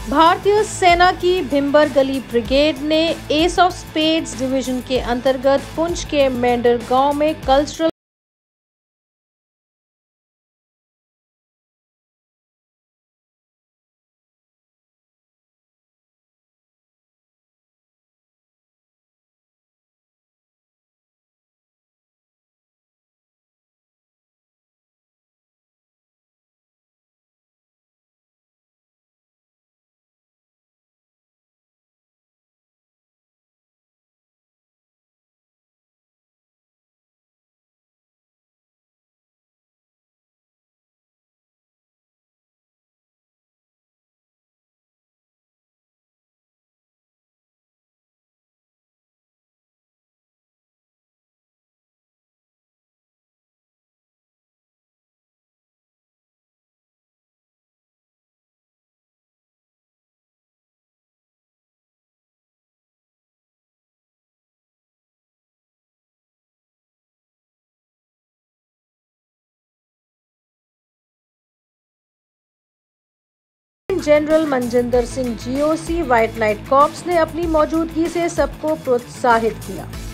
भारतीय सेना की भिंबर गली ब्रिगेड ने एस ऑफ स्पेड्स डिवीजन के अंतर्गत पुंछ के मेंढर गांव में cultural general Manjinder Singh GOC white knight corps ने अपनी मौजूदगी से सबको प्रोत्साहित किया।